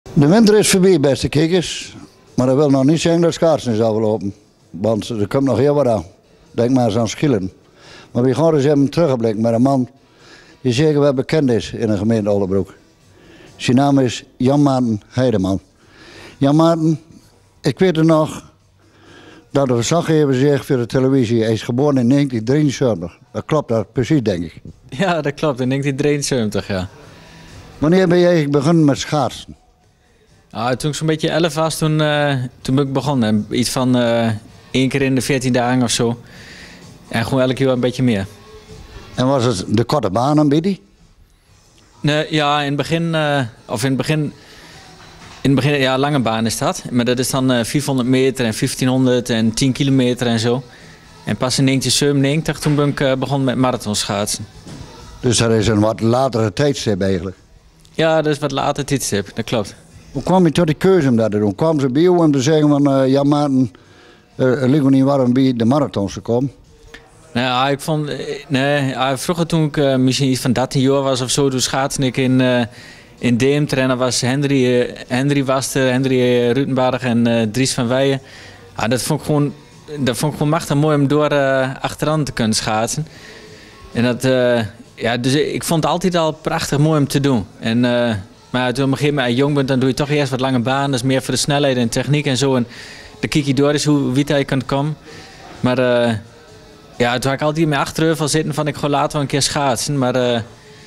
De winter is voorbij, beste kijkers. Maar dat wil nog niet zeggen dat schaatsen is afgelopen. Want er komt nog heel wat aan. Denk maar eens aan schillen. Maar we gaan eens even terugblikken met een man die zeker wel bekend is in de gemeente Oldebroek. Zijn naam is Jan Maarten Heideman. Jan Maarten, ik weet er nog dat de verslaggever zegt voor de televisie, hij is geboren in 1973. Dat klopt dat precies, denk ik. Ja, dat klopt, in 1973, ja. Wanneer ben je eigenlijk begonnen met schaatsen? Toen ik zo'n beetje 11 was, toen ben ik begonnen. Iets van 1 keer in de 14 dagen of zo. En gewoon elke keer een beetje meer. En was het de korte baan een beetje? Nee, ja, in het begin, ja, lange baan is dat. Maar dat is dan 400 meter en 1500 en 10 kilometer en zo. En pas in 1997, toen ben ik begonnen met marathonschaatsen. Dus dat is een wat latere tijdstip eigenlijk? Ja, dat is wat later tijdstip, dat klopt. Hoe kwam je tot die keuze om dat te doen? Kwam ze bij jou om te zeggen van, ja Maarten, ligt niet warm bij de marathons te komen? Nou, ik vond, vroeger toen ik misschien iets van 13 jaar was of zo, toen schaatste ik in Deventer en dan was Henry Waster, Henry Rutenberg en Dries van Weijen. Ja, dat vond ik gewoon machtig mooi om door achteraan te kunnen schaatsen. En dat, ja, dus ik vond het altijd al prachtig mooi om te doen. En, maar toen op een gegeven moment jong bent, dan doe je toch eerst wat lange baan. Dat is meer voor de snelheid en techniek en zo. En dan kijk je door eens hoe wit je kunt komen. Maar ja, toen had ik altijd in mijn achterheuvel zitten van ik ga later wel een keer schaatsen. Maar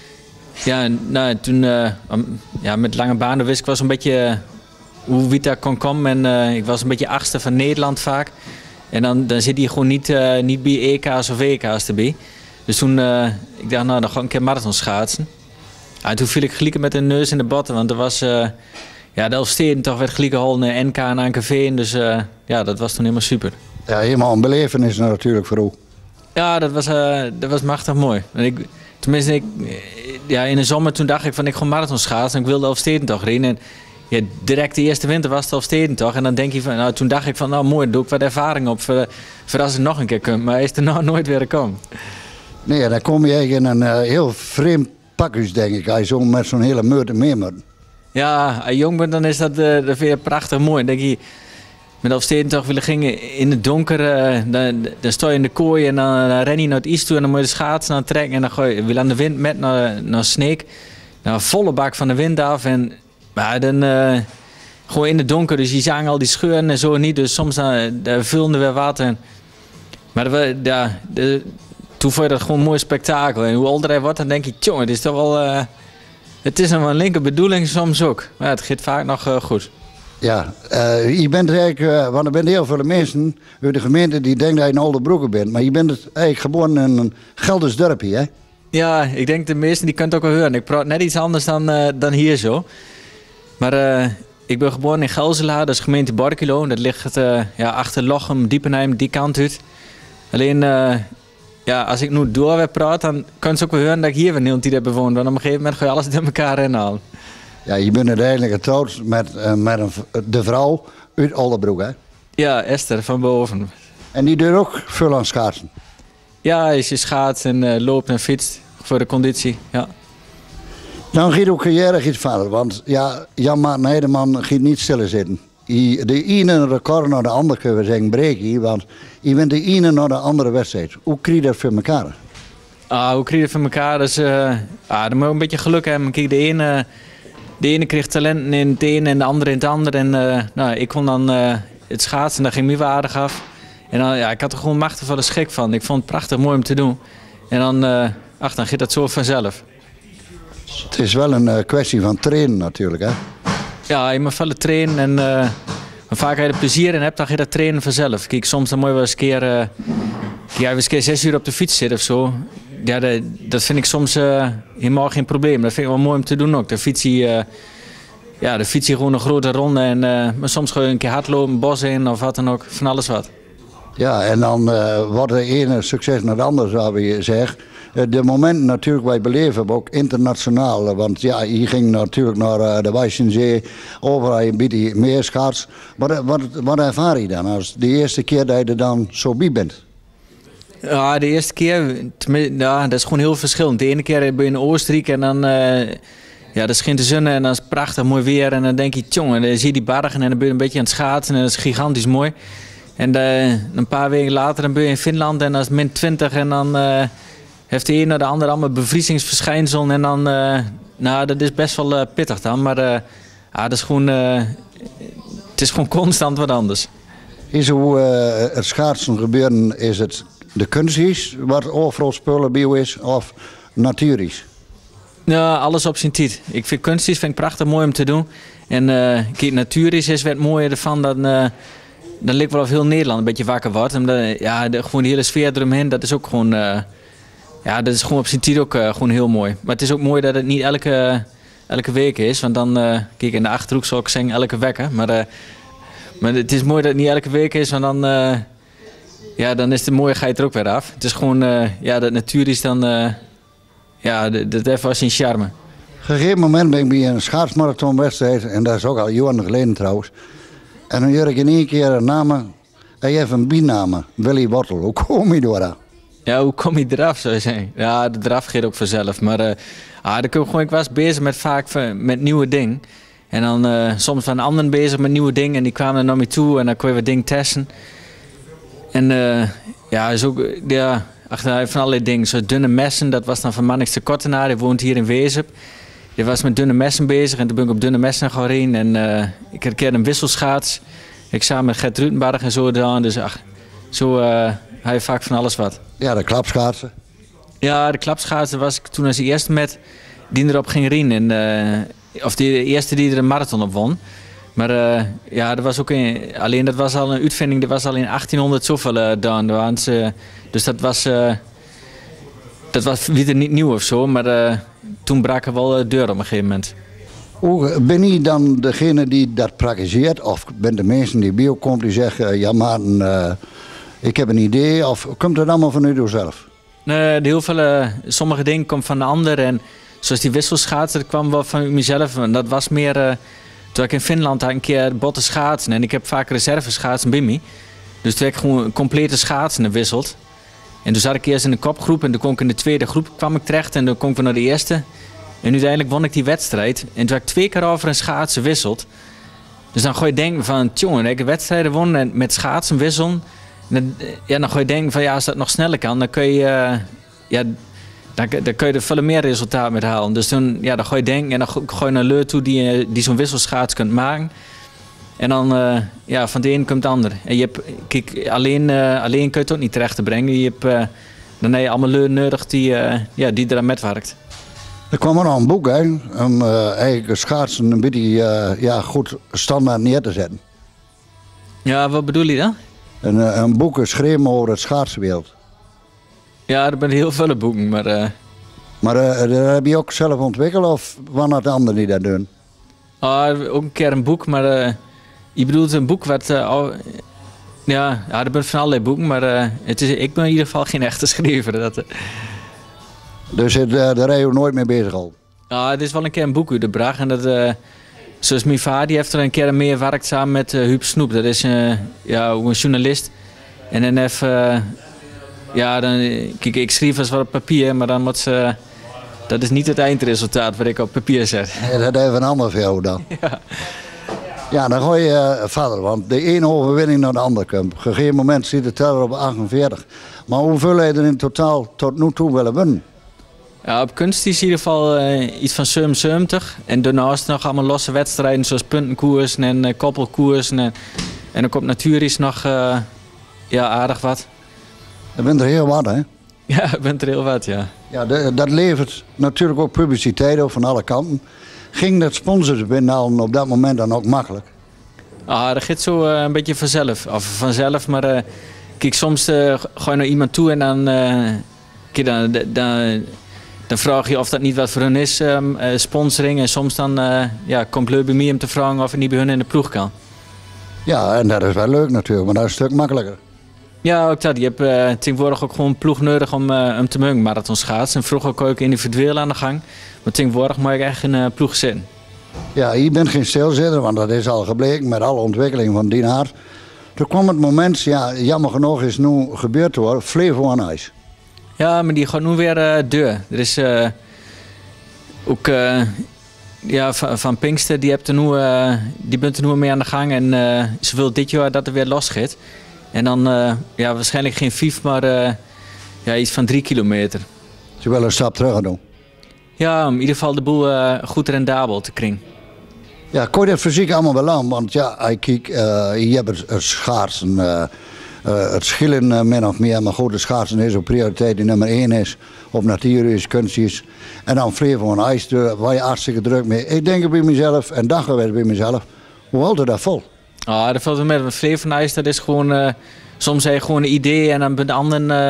ja, nou, toen ja, met lange banen wist ik wel zo'n beetje hoe wit dat kon komen. En ik was een beetje 8e van Nederland vaak. En dan zit hij gewoon niet bij EK's of WK's erbij. Dus toen, ik dacht nou, dan ga ik een keer marathon schaatsen. En toen viel ik gelijk met een neus in de botten, want er was, ja, de Elfsteden toch werd gelijk gehouden, NK en ANKV. Dus ja, dat was toen helemaal super. Ja, helemaal een belevenis natuurlijk voor u. Ja, dat was machtig mooi. En tenminste, ja, in de zomer toen dacht ik van ik ga marathon schaatsen en ik wilde Elfsteden toch rijden. En ja, direct de eerste winter was het Elfsteden toch. En dan denk je van, nou, toen dacht ik van nou mooi, doe ik wat ervaring op voor als ik nog een keer kom. Maar hij is er nou nooit weer gekomen. Nee, dan kom je eigenlijk in een heel vreemd pakjes, denk ik. Als je zo met zo'n hele meute mee moet. Ja, als je jong bent, dan is dat weer prachtig mooi. Dan denk je, met Elfsteden toch willen gingen in het donker, dan sta je in de kooi en dan ren je naar het ijs toe en dan moet je de schaatsen aan trekken en dan gooi je weer aan de wind met naar Sneek. Nou, volle bak van de wind af en maar dan gewoon in het donker, dus je zag al die scheuren en zo niet, dus soms vulde weer water. Maar ja, toen vond je dat gewoon een mooi spektakel. En hoe ouder hij wordt, dan denk je, jongen, het is toch wel, het is een linker bedoeling soms ook. Maar ja, het gaat vaak nog goed. Ja, je bent eigenlijk, want er zijn heel veel mensen uit de gemeente die denken dat je een Oldebroeker bent. Maar je bent eigenlijk geboren in een Gelders dorpje, hè? Ja, ik denk de meesten die kunnen het ook wel horen. Ik praat net iets anders dan hier zo. Maar ik ben geboren in Gelselaar, dat is gemeente Borculo. Dat ligt ja, achter Lochem, Diepenheim, die kant uit. Alleen, ja, als ik nu door weer praat, dan kunnen ze ook wel horen dat ik hier weer niet die heb bewoond. Want op een gegeven moment ga je alles door elkaar inhalen. Ja, je bent uiteindelijk getrouwd met de vrouw uit Oldebroek, hè? Ja, Esther van boven. En die doet ook veel aan schaatsen? Ja, je schaats en loopt en fietst voor de conditie, ja. Dan gaat ook carrière iets verder, want ja, Jan Maarten Heideman gaat niet stilzitten. De ene record naar de andere kunnen we zeggen breken, want je bent de ene naar de andere wedstrijd. Hoe krijg je dat voor elkaar? Hoe krijg je dat voor elkaar? Dus, dan moet je een beetje geluk hebben. Kijk, de ene kreeg talenten in het een en de andere in het ander. En nou, ik kon dan het schaatsen en dat ging me wel aardig af. En dan, ja, ik had er gewoon machtig van de schik van. Ik vond het prachtig mooi om te doen. En dan, dan gaat dat zo vanzelf. Het is wel een kwestie van trainen natuurlijk, hè? Ja, je moet veel trainen en vaak als je er plezier in hebt, dan ga je dat trainen vanzelf. Kijk, soms dan moet je wel eens een keer, ja, eens een keer 6 uur op de fiets zitten of zo. Ja, dat vind ik soms helemaal geen probleem. Dat vind ik wel mooi om te doen ook. Dan fiets je gewoon een grote ronde en maar soms gewoon een keer hardlopen, bos in of wat dan ook, van alles wat. Ja, en dan wordt de ene succes naar de andere, zou je zeggen. De momenten natuurlijk wij beleven hebben ook internationaal. Want ja, je ging natuurlijk naar de Wijzenzee, overal een beetje meer schaats. Wat ervaar je dan als de eerste keer dat je er dan zo bij bent? Ja, de eerste keer, ja, dat is gewoon heel verschillend. De ene keer ben je in Oostenrijk en dan ja, dat schijnt de zon en dan is het prachtig mooi weer. En dan denk je, jongen, dan zie je die bergen en dan ben je een beetje aan het schaatsen. En dat is gigantisch mooi. En een paar weken later dan ben je in Finland en dan is het -20. En dan heeft de een naar de ander allemaal bevriezingsverschijnselen. En dan, nou, dat is best wel pittig dan. Maar dat is gewoon, het is gewoon constant wat anders. Is hoe het schaatsen gebeuren, is het de kunst is, wat overal spullen bio is, of natuur is? Ja, alles op zijn tijd. Ik vind kunstjes vind ik prachtig mooi om te doen. En kijk, natuur is wat mooier ervan dan lijkt wel of heel Nederland een beetje wakker wordt. Omdat, ja, gewoon de hele sfeer eromheen, dat is ook gewoon, ja, dat is gewoon op zijn tijd ook gewoon heel mooi. Maar het is ook mooi dat het niet elke week is. Want dan, kijk, in de Achterhoek zou ik zeggen elke wekker. Maar het is mooi dat het niet elke week is, want dan, ja, dan is de mooiigheid er ook weer af. Het is gewoon, ja, dat natuur is dan, ja, dat heeft wel zijn charme. Op een gegeven moment ben ik bij een schaatsmarathonwedstrijd, en dat is ook al jaren geleden trouwens. En dan hoor ik in één keer een naam, en je hebt een bijnaam, Willy Wortel. Hoe kom je door dat? Ja, hoe kom je eraf, zou je zeggen? Ja, de draf gaat ook vanzelf. Maar ik was bezig met vaak met nieuwe dingen. En dan soms van anderen bezig met nieuwe dingen. En die kwamen naar me toe en dan kon je wat dingen testen. En ja, is ook, ja, van allerlei dingen. Zo dunne messen, dat was dan van Mannix de Kortenaar. Die woont hier in Wezep. Die was met dunne messen bezig en toen ben ik op dunne messen gaan heen. En ik had een keer een wisselschaats. Ik samen met Gert Rutenbarg en zo gedaan. Dus zo hij vaak van alles wat. Ja, de klapschaatsen. Ja, de klapschaatsen was ik toen als eerste met die erop ging rennen. Of de eerste die er een marathon op won. Maar ja, dat was ook alleen dat was al een uitvinding, dat was al in 1800 zoveel gedaan. Dus dat was weer niet nieuw of zo, maar toen brak er wel de deur op een gegeven moment. Hoe ben je dan degene die dat praktiseert? Of ben de mensen die bij jou komen die zeggen, ja maar ik heb een idee, of komt het allemaal van u zelf? Heel veel, sommige dingen komen van de ander en zoals die wisselschaatsen, dat kwam wel van mezelf. Dat was meer, toen ik in Finland had een keer botte schaatsen en ik heb vaak reserveschaatsen bij me. Dus toen heb ik gewoon complete schaatsen gewisseld. En toen zat ik eerst in de kopgroep en toen kwam ik in de tweede groep kwam ik terecht en toen kwam ik naar de eerste. En uiteindelijk won ik die wedstrijd en toen heb ik 2 keer over een schaatsen wisseld. Dus dan ga je denken van, jongen, ik heb wedstrijden gewonnen en met schaatsen wisselen. Ja, dan ga je denken van, ja, als dat nog sneller kan, dan kun je, ja, dan kun je er veel meer resultaat mee halen. Dus toen, ja, dan ga je denken en dan ga je naar leur toe die zo'n wisselschaats kunt maken. En dan, ja, van de een komt de ander. En je hebt, kijk, alleen kun je het ook niet terecht te brengen. Je hebt, dan heb je allemaal leur nodig die eraan metwerkt. Er kwam er nog een boek uit om eigenlijk schaatsen een beetje ja, goed standaard neer te zetten. Ja, wat bedoel je dan? Een boek geschreven over het schaatswereld. Ja, er zijn heel veel boeken, maar... Maar dat heb je ook zelf ontwikkeld of waren het anderen die dat doen? Ook een keer een boek, maar je bedoelt een boek wat... ja, er zijn van allerlei boeken, maar ik ben in ieder geval geen echte schrijver. Dus daar ben je nooit mee bezig al? Het is wel een keer een boek uitgebracht en dat... Zoals mijn vader die heeft er een keer mee gewerkt samen met Huub Snoep. Dat is ja, een journalist. En dan heeft... ja, dan, kijk, ik schreef eens wat op papier, maar dan moet ze... Dat is niet het eindresultaat wat ik op papier zet. Nee, dat heeft een ander voor jou dan. Ja. Ja, dan ga je verder, want de ene overwinning naar de andere komt. Op een gegeven moment zit de teller op 48. Maar hoeveel heb je er in totaal tot nu toe willen winnen? Ja, op kunst is in ieder geval iets van 77. En daarnaast nog allemaal losse wedstrijden zoals puntenkoersen en koppelkoersen. En dan komt natuurlijk nog ja, aardig wat. Er bent er heel wat, hè? Ja, er bent er heel wat, ja. Ja, dat levert natuurlijk ook publiciteit op van alle kanten. Ging dat sponsors binnenhalen op dat moment dan ook makkelijk? Dat gaat zo een beetje vanzelf. Maar kijk, soms ga je naar iemand toe en dan vraag je of dat niet wat voor hun is, sponsoring. En soms dan ja, komt leuk bij mij om te vragen of het niet bij hun in de ploeg kan. Ja, en dat is wel leuk natuurlijk, maar dat is een stuk makkelijker. Ja, ook dat. Je hebt tegenwoordig ook gewoon een ploeg nodig om te mogen marathon schaatsen. En vroeger kon ik individueel aan de gang. Maar tegenwoordig moet ik echt in een ploeg zitten. Ja, je bent geen stilzitter, want dat is al gebleken met alle ontwikkeling van die aard. Toen kwam het moment, ja, jammer genoeg is nu gebeurd hoor, Flevo aan ijs. Ja, maar die gaat nu weer deur. Er is ook... ja, van Pinkster, die bent er nu mee aan de gang. En ze wil dit jaar dat er weer los gaat. En dan ja, waarschijnlijk geen 5, maar ja, iets van 3 kilometer. Ze willen een stap terug gaan doen. Ja, om in ieder geval de boel goed rendabel te krijgen. Ja, kon je dat fysiek allemaal wel aan? Want ja, je hebt het schaatsen, het schillen min of meer. Maar goed, het schaatsen is ook prioriteit die nummer 1 is. Op natuur is, kunst is. En dan Flevoland IJs, waar je hartstikke druk mee. Ik denk bij mezelf, en daggewerkt bij mezelf, hoe houdt het dat vol? Ah, dat valt wel met Flevoland IJs, dat is gewoon, soms heb je gewoon een idee en dan ben de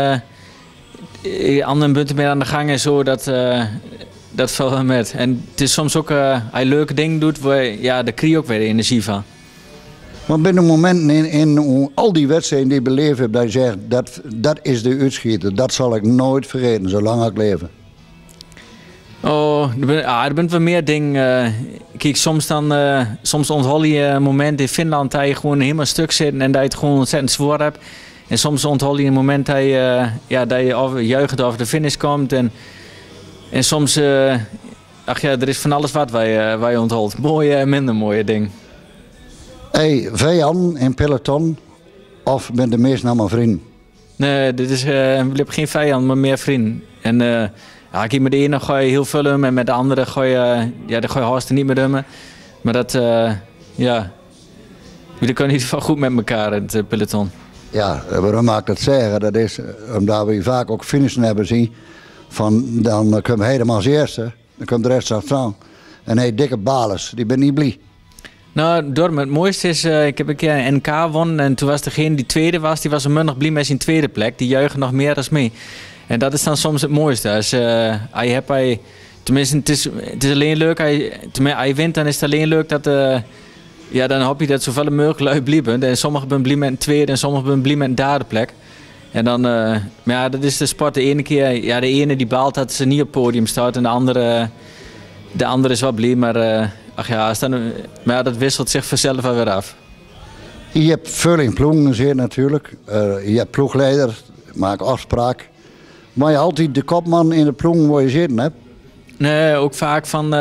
anderen bent er mee aan de gang en zo, dat valt wel met. En het is soms ook, als je leuke dingen doet, ja, daar krijg je ook weer energie van. Maar binnen momenten in al die wedstrijden die je beleefd hebt, dat je zegt, dat is de uitschieter, dat zal ik nooit vergeten, zolang ik leef. Oh, er bent wel meer dingen. Kijk, soms onthol je een moment in Finland dat je gewoon helemaal stuk zit en dat je het gewoon ontzettend zwaar hebt. En soms onthol je een moment dat je juichend over de finish komt. En soms, ach ja, er is van alles wat waar je ontholt. Mooie en minder mooie dingen. Hey, vijanden in peloton of ben de meest naar mijn vrienden? Nee, we hebben geen vijand, maar meer vrienden. En ja, met de ene ga je heel veel om en met de andere ga je hartstikke niet meer om. Maar dat, ja, we kunnen in ieder geval goed met elkaar in het peloton. Ja, waarom mag ik dat zeggen? Dat is omdat we vaak ook finishen hebben zien. Dan komt hij helemaal als eerste, dan komt de rest achteraan. En hij dikke balers, die ben niet blij. Nou, het mooiste is, ik heb een keer een NK gewonnen en toen was degene die tweede was, die was een nog blij met zijn tweede plek. Die juichen nog meer dan mee. En dat is dan soms het mooiste. Tenminste, het is alleen leuk, als je wint, dan is het alleen leuk dat, ja, dan hoop je dat zoveel mogelijk lui blij bent. En sommigen zijn blij met een tweede en sommigen zijn blij met een derde plek. En dan, maar ja, dat is de sport. De ene keer, ja, de ene die baalt dat ze niet op het podium staat en de andere is wel blij, maar ach ja, maar ja, dat wisselt zich vanzelf wel weer af. Je hebt veel in ploegen gezien natuurlijk. Je hebt ploegleider, maak afspraak. Maar je altijd de kopman in de ploeg waar je zitten hebt? Nee, ook vaak van,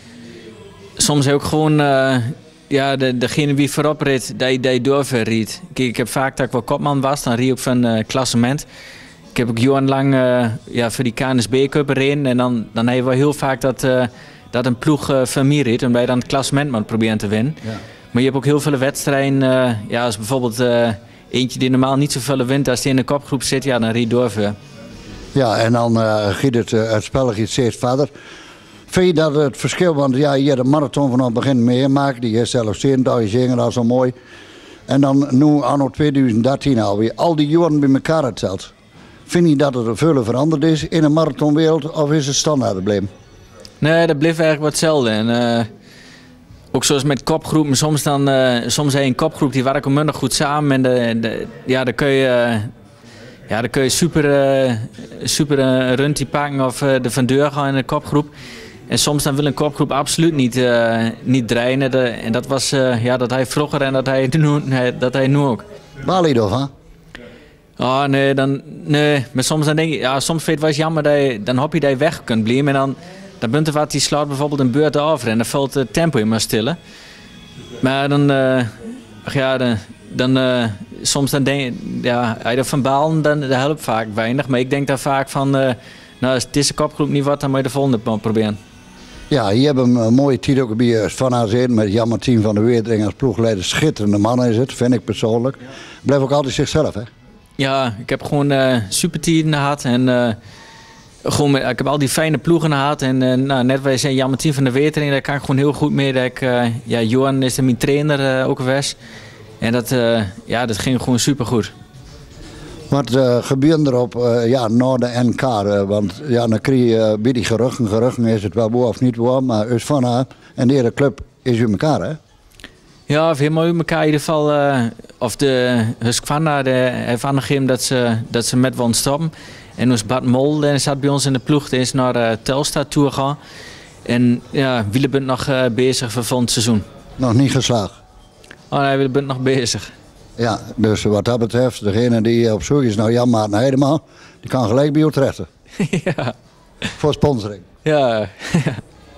soms ook gewoon, ja, degene die voorop reed, dat je doorverriet. Kijk, ik heb vaak dat ik wel kopman was, dan reed ik van klassement. Ik heb ook jarenlang voor die KNSB Cup gereden en dan heb je wel heel vaak dat een ploeg van mij reed, omdat je dan het klassement moet proberen te winnen. Ja. Maar je hebt ook heel veel wedstrijden, ja, als bijvoorbeeld eentje die normaal niet zoveel wint, als die in de kopgroep zit, ja, dan reed je door. Ja, en dan gaat het spel steeds verder. Vind je dat het verschil, want ja, je hebt de marathon vanaf het begin meegemaakt, die is zelfs 70 zingen, dat is zo mooi. En dan nu anno 2013 alweer, al die jaren bij elkaar geteld. Vind je dat er veel veranderd is in een marathonwereld of is het standaard gebleven? Nee, dat bleef eigenlijk wat hetzelfde. En, ook zoals met kopgroepen, soms heb je een kopgroep die werken minder goed samen. En dan kun je super een rundje pakken of de van deur gaan in de kopgroep. En soms dan wil een kopgroep absoluut niet draaien. En dat was dat hij vroeger en dat hij nu ook. Baal je ervan? Oh nee, maar soms dan denk ik, ja, soms vind je het wel jammer dan hoop je dat je weg kunt blijven. En dan bent er wat die slaat bijvoorbeeld een beurt over en dan valt het tempo in maar stillen. Maar soms dan denk je, ja, als je er van baalt, dan helpt vaak weinig. Maar ik denk daar vaak van, nou als deze kopgroep niet wordt, dan moet je de volgende proberen. Ja, je hebt een mooie titel ook bij Van Azen met Jan Martien van der Weerdering als ploegleider. Schitterende man is het, vind ik persoonlijk. Blijf ook altijd zichzelf, hè? Ja, ik heb gewoon super tijden gehad en ik heb al die fijne ploegen gehad. En net wij zijn Jan Martien van der Weerdering, daar kan ik gewoon heel goed mee. Johan is mijn trainer ook geweest. En dat ging gewoon super goed. Wat gebeurde er op na de NK? Want ja, dan krijg je bij die geruchten is het wel waar of niet waar, maar Usfana en de hele club is u elkaar, hè? Ja, of helemaal uit elkaar in ieder geval. Of de Husqvarna heeft aangegeven dat ze met willen stoppen. En dus Bart Mol zat bij ons in de ploeg, die is naar Telstar Tour gaan. En ja, Wiele bent nog bezig voor volgend seizoen. Nog niet geslaagd? Oh nee, Wiele bent nog bezig. Ja, dus wat dat betreft, degene die op zoek is naar Jan Maarten Heidema, die kan gelijk bij u terechten. Ja. Voor sponsoring. Ja.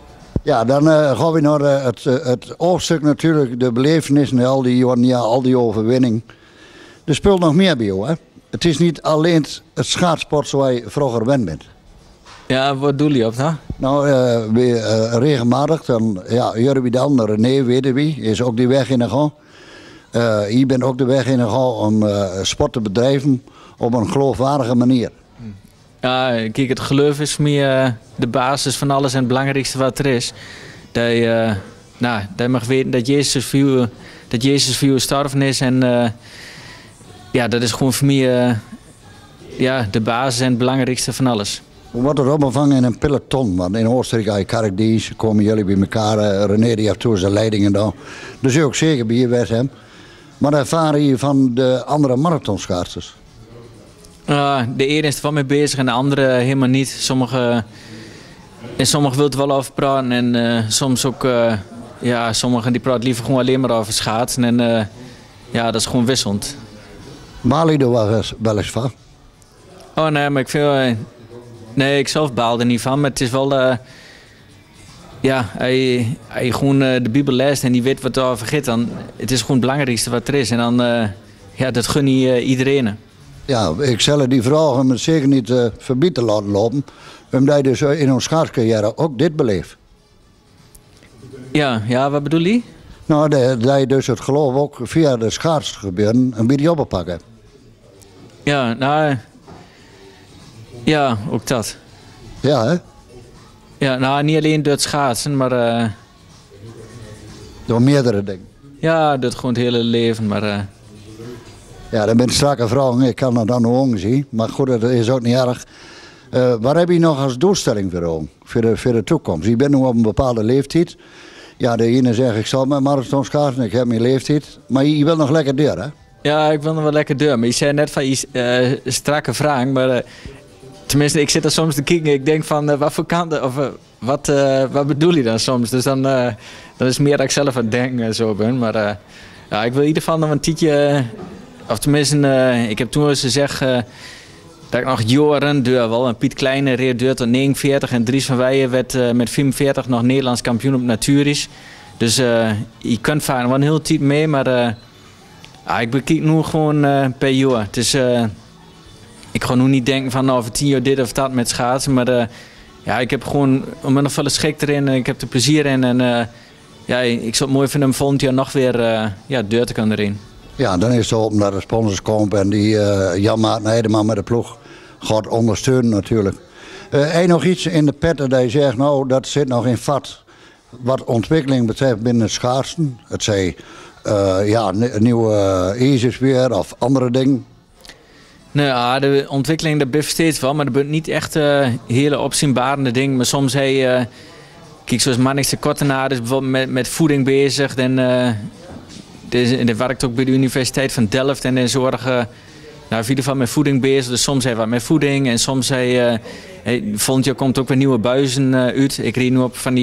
Ja, dan gaan we naar het hoofdstuk natuurlijk, de belevenissen, al die overwinning. Er speelt nog meer bij jou, hè? Het is niet alleen het schaatsport zoals je vroeger gewend bent. Ja, wat doe je op dan? Nou, regelmatig, dan, ja, jullie dan, René, weten wie, is ook die weg in de gang. Je bent ook de weg in de gang om sport te bedrijven op een geloofwaardige manier. Ja, kijk, het geloof is voor mij de basis van alles en het belangrijkste wat er is. Dat je mag weten dat Jezus voor jou gestorven is en ja, dat is gewoon voor mij de basis en het belangrijkste van alles. Hoe wordt het opgevangen in een peloton? Want in Oostenrijk heb je karkdienst, komen jullie bij elkaar. René die heeft toen zijn leidingen dan. Dus ook zeker bij je bij hem. Maar ervaren je van de andere marathonschaatsers? De ene is er wel mee bezig en de andere helemaal niet. Sommigen wil het wel over praten en soms ook, sommigen die praten liever gewoon alleen maar over schaatsen. En dat is gewoon wisselend. Baal je er wel eens van? Oh nee, maar ik vind... nee, ik zelf baal er niet van, maar het is wel... hij gewoon de Bijbel leest en die weet wat erover gaat, dan het is gewoon het belangrijkste wat er is. En dan, dat gun je iedereen. Ja, ik zal die vragen me zeker niet voorbij te laten lopen. Omdat je dus in ons schaatscarrière ook dit beleeft. Ja, wat bedoel je? Nou, dat je dus het geloof ook via de schaatsgebeuren een beetje oppakken. Ja, nou... Ja, ook dat. Ja, hè? Ja, nou, niet alleen door het schaatsen, maar... Door meerdere dingen. Ja, door gewoon het hele leven, maar... Ja, dat bent strakke vragen. Ik kan dat dan nog zien. Maar goed, dat is ook niet erg. Waar heb je nog als doelstelling voor de toekomst? Je bent nu op een bepaalde leeftijd. Ja, de ene zegt ik zal met marathon schaatsen, ik heb mijn leeftijd. Maar je wil nog lekker deur, hè? Ja, ik wil nog wel lekker deur. Maar je zei net van je strakke vraag, maar... tenminste, ik zit er soms te kijken. Ik denk van, wat voor kanten, of wat bedoel je dan soms? Dus dan is meer dat ik zelf aan het denken zo ben. Maar ik wil in ieder geval nog een tijdje... Of tenminste, ik heb toen eens gezegd dat ik nog jaren deur wel. En Piet Kleine reed deur tot 49 en Dries van Weijen werd met 45 nog Nederlands kampioen op Natuuris. Dus je kunt vaak wel een hele tijd mee, maar ik bekijk nu gewoon per jaar. Dus ik ga nu niet denken van over 10 jaar dit of dat met schaatsen, maar ik heb gewoon nog wel een schik erin en ik heb er plezier in. En ik zou het mooi vinden om volgend jaar nog weer deur te kunnen erin. Ja, dan is het zo dat de sponsors komen en die Jan-Maarten Heideman met de ploeg gaat ondersteunen natuurlijk. Nog iets in de petten dat je zegt, nou dat zit nog in vat. Wat ontwikkeling betreft binnen het schaatsen. Het zij nieuwe ISIS weer of andere dingen. Nou, de ontwikkeling dat blijft steeds wel, maar dat bent niet echt hele opzienbarende dingen. Maar soms kijk zoals Mannix Kortenaar is bijvoorbeeld met voeding bezig. Die werkt ook bij de Universiteit van Delft en in zorgen in ieder geval met voeding bezig. Dus soms hij wat met voeding en soms volgend jaar komt ook weer nieuwe buizen uit. Ik reed nu op van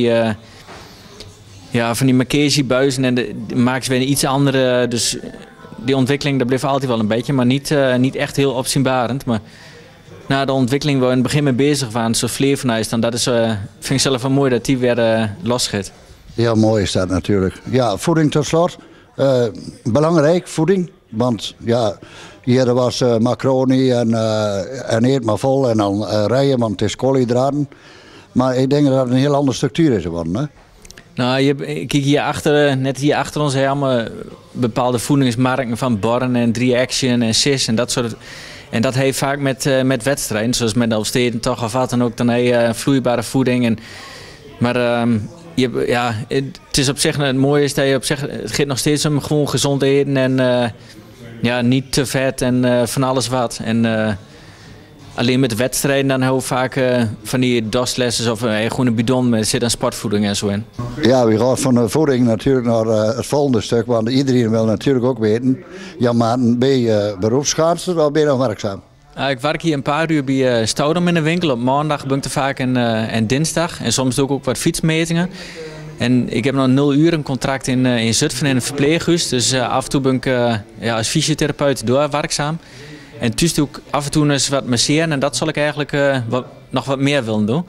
die Mackenzie buizen en maken ze weer iets andere. Dus die ontwikkeling dat blijft altijd wel een beetje, maar niet echt heel opzienbarend. Maar na de ontwikkeling waar we in het begin mee bezig waren, zo Flevenhuis, dan dat is, vind ik zelf wel mooi dat die weer losgaat. Heel mooi is dat natuurlijk. Ja, voeding tot slot. Belangrijk, voeding. Want ja, hier was macaroni en eet maar vol en dan rijden, want het is koolhydraten. Maar ik denk dat het een heel andere structuur is geworden, hè? Nou, kijk net hier achter ons allemaal bepaalde voedingsmarkten van Born en 3Action en SIS en dat soort. En dat heeft vaak met wedstrijden, zoals met Elfsteden toch of wat dan ook, dan heb je vloeibare voeding. Maar het is op zich het mooie is dat je op zich, het gaat nog steeds om gewoon gezond eten en niet te vet en van alles wat. En alleen met de wedstrijden dan hou vaak van die DOS-lessen of gewoon een bidon met zit aan sportvoeding en zo in. Ja, we gaan van de voeding natuurlijk naar het volgende stuk, want iedereen wil natuurlijk ook weten. Ja, maar ben je beroepsschaatser of ben je nog werkzaam? Ik werk hier een paar uur bij Stoudem in de winkel. Op maandag ben ik er vaak en dinsdag. En soms doe ik ook wat fietsmetingen. En ik heb nog 0 uur een contract in Zutphen in een verpleeghuis. Dus af en toe ben ik als fysiotherapeut doorwerkzaam. En thuis doe ik af en toe eens wat masseren. En dat zal ik eigenlijk nog wat meer willen doen.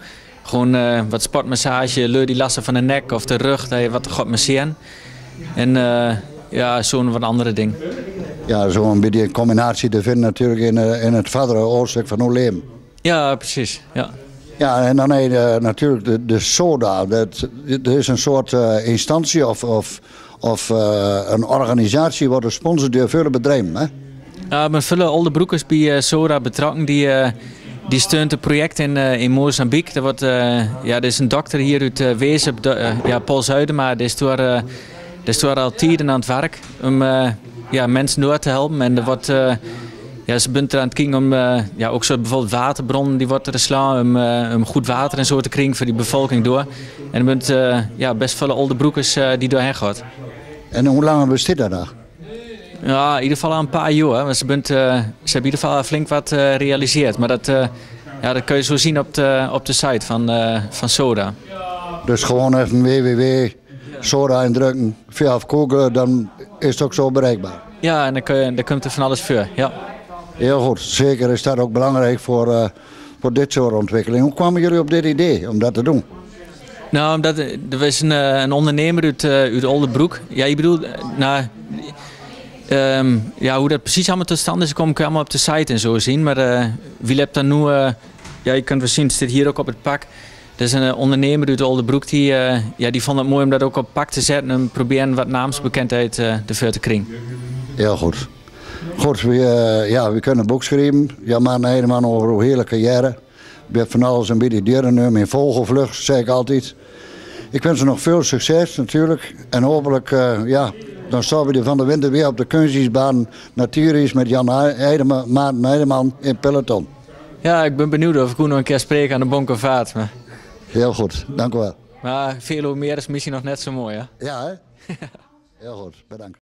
Gewoon wat sportmassage, leur die lasten van de nek of de rug, dat je wat gaat masseren. En ja, zo'n wat andere ding. Ja, zo'n beetje een combinatie te vinden natuurlijk in het verdere hoofdstuk van uw leven. Ja, precies. Ja. Ja, en dan heb je natuurlijk de SODA. Dat is een soort instantie of een organisatie wordt gesponsord door vele bedrijven. Hè? Ja, met veel Oldebroekers bij SODA betrokken die steunt het project in Mozambique. Er is een dokter hier uit Wezen, Paul Zuidema, die is door al tijden aan het werk om mensen door te helpen. En er wordt, ze bent er aan het kijken om ook zo bijvoorbeeld waterbronnen die worden te slaan om goed water en zo te krijgen voor die bevolking door. En er bent best veel Oldebroekers die doorheen gaat. En hoe lang bestaat dat nog? Ja, in ieder geval al een paar jaar. Want ze hebben in ieder geval flink wat gerealiseerd. Maar dat kun je zo zien op de site van SODA. Dus gewoon even www.soda indrukken via Google, dan is het ook zo bereikbaar. Ja, en dan komt er van alles voor. Ja. Heel goed, zeker is dat ook belangrijk voor dit soort ontwikkelingen. Hoe kwamen jullie op dit idee om dat te doen? Nou, omdat er was een ondernemer uit Oldebroek. Ja, je bedoelt, hoe dat precies allemaal tot stand is, kom ik allemaal op de site en zo zien. Maar wie hebt dan nu, je kunt wel zien, het zit hier ook op het pak. Er is een ondernemer uit Oldebroek die vond het mooi om dat ook op het pak te zetten en proberen wat naamsbekendheid ervoor te krijgen. Heel goed. Goed, we kunnen een boek schrijven. Ja, maar helemaal over uw hele carrière. Je hebt van alles een beetje dierenneum in vogelvlucht, zeg ik altijd. Ik wens je nog veel succes natuurlijk. En hopelijk, dan staan we van de winter weer op de kunstijsbaan Natuuris met Maarten Heideman in peloton. Ja, ik ben benieuwd of ik nog een keer spreek aan de Bonkenvaart. Maar... Heel goed, dank u wel. Maar veel meer is misschien nog net zo mooi, hè? Ja, hè? Heel goed, bedankt.